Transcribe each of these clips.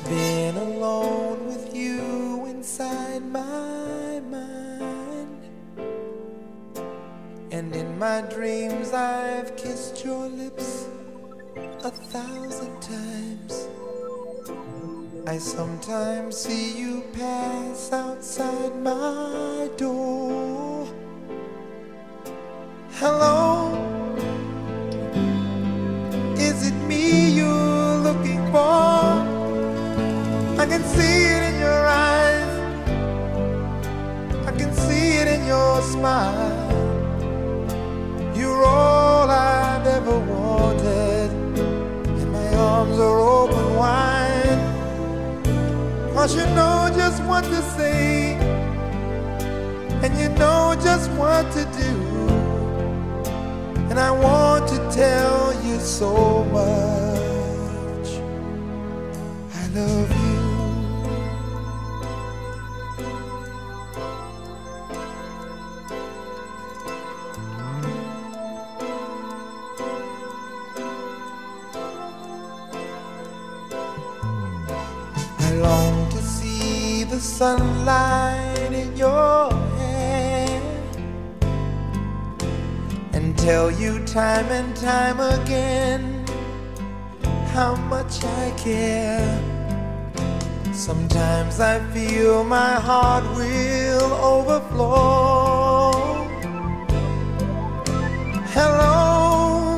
been alone with you inside my mind, and in my dreams I've kissed your lips 1,000 times. I sometimes see you pass outside my door. Hello, is it me you're looking for? I can see it in your eyes, I can see it in your smile. You're all I've ever wanted, and my arms are open wide. 'Cause you know just what to say, and you know just what to do, and I want to tell you so much I love you. I long to see the sunlight in your hair and tell you time and time again how much I care. Sometimes I feel my heart will overflow. Hello,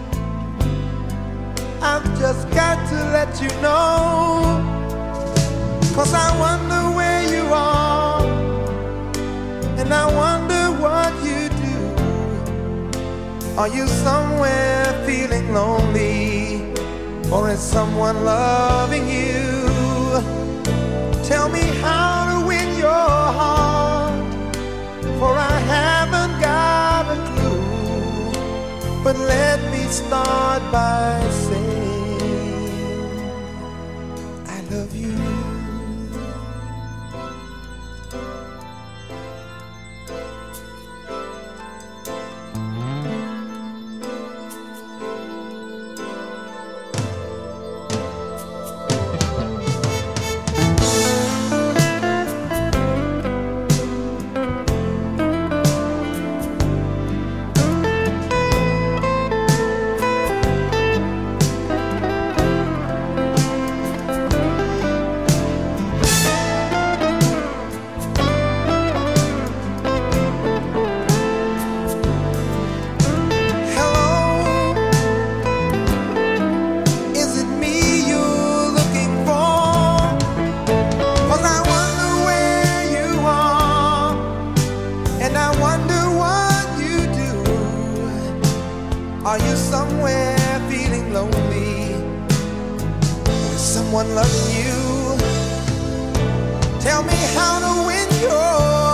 I've just got to let you know, 'cause I wonder where you are, and I wonder what you do. Are you somewhere feeling lonely, or is someone loving you? Tell me how to win your heart, for I haven't got a clue. But let me start by saying I love you. Are you somewhere feeling lonely? Is someone loving you? Tell me how to win your